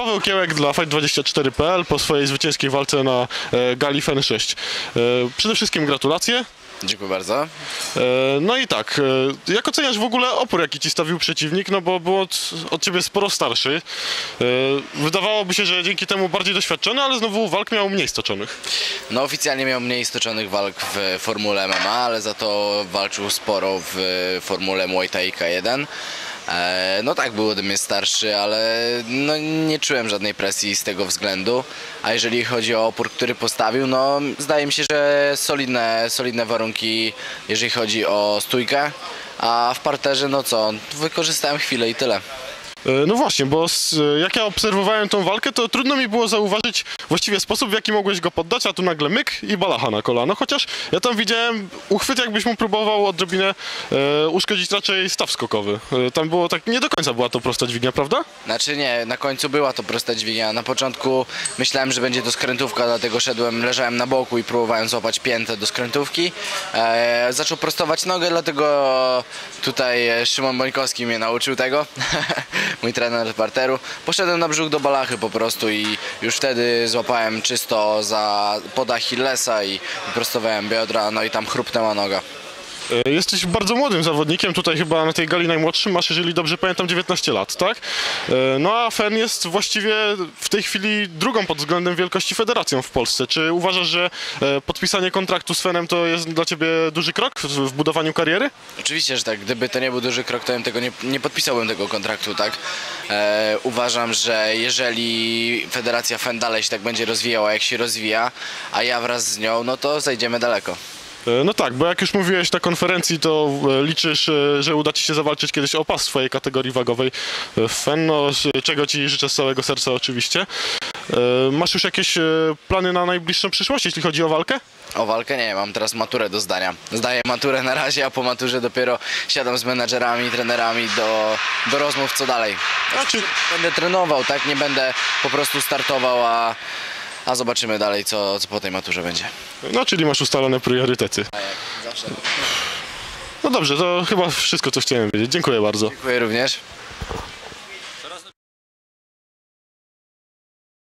Paweł Kiełek dla Fight24.pl po swojej zwycięskiej walce na gali FEN 6. Przede wszystkim gratulacje. Dziękuję bardzo. No i tak, jak oceniasz w ogóle opór, jaki ci stawił przeciwnik? No bo był od ciebie sporo starszy. Wydawałoby się, że dzięki temu bardziej doświadczony, ale znowu walk miał mniej stoczonych. No oficjalnie miał mniej stoczonych walk w formule MMA, ale za to walczył sporo w formule Muay Thai K1. No tak, był ode mnie starszy, ale no nie czułem żadnej presji z tego względu. A jeżeli chodzi o opór, który postawił, no zdaje mi się, że solidne warunki, jeżeli chodzi o stójkę. A w parterze, no co, wykorzystałem chwilę i tyle. No właśnie, bo jak ja obserwowałem tą walkę, to trudno mi było zauważyć właściwie sposób, w jaki mogłeś go poddać, a tu nagle myk i balacha na kolano. Chociaż ja tam widziałem uchwyt, jakbyś mu próbował odrobinę uszkodzić raczej staw skokowy. Tam było tak, nie do końca była to prosta dźwignia, prawda? Znaczy nie, na końcu była to prosta dźwignia. Na początku myślałem, że będzie to skrętówka, dlatego leżałem na boku i próbowałem złapać piętę do skrętówki. Zaczął prostować nogę, dlatego tutaj Szymon Bońkowski mnie nauczył tego. Mój trener parteru. Poszedłem na brzuch do balachy po prostu i już wtedy złapałem czysto pod Achillesa i wyprostowałem biodra, no i tam chrupnęła noga. Jesteś bardzo młodym zawodnikiem, tutaj chyba na tej gali najmłodszym, masz, jeżeli dobrze pamiętam, 19 lat, tak? No a FEN jest właściwie w tej chwili drugą pod względem wielkości federacją w Polsce. Czy uważasz, że podpisanie kontraktu z FEN-em to jest dla ciebie duży krok w budowaniu kariery? Oczywiście, że tak. Gdyby to nie był duży krok, to bym nie podpisałbym tego kontraktu, tak? Uważam, że jeżeli federacja FEN dalej się tak będzie rozwijała, jak się rozwija, a ja wraz z nią, no to zajdziemy daleko. No tak, bo jak już mówiłeś na konferencji, to liczysz, że uda ci się zawalczyć kiedyś o pas w swojej kategorii wagowej w FEN, no, czego ci życzę z całego serca oczywiście. Masz już jakieś plany na najbliższą przyszłość, jeśli chodzi o walkę? O walkę nie, mam teraz maturę do zdania. Zdaję maturę na razie, a po maturze dopiero siadam z menadżerami, trenerami do rozmów co dalej. Znaczy, będę trenował, tak? Nie będę po prostu startował, a zobaczymy dalej, co po tej maturze będzie. No, czyli masz ustalone priorytety. A jak zawsze. No dobrze, to chyba wszystko, co chciałem wiedzieć. Dziękuję bardzo. Dziękuję również.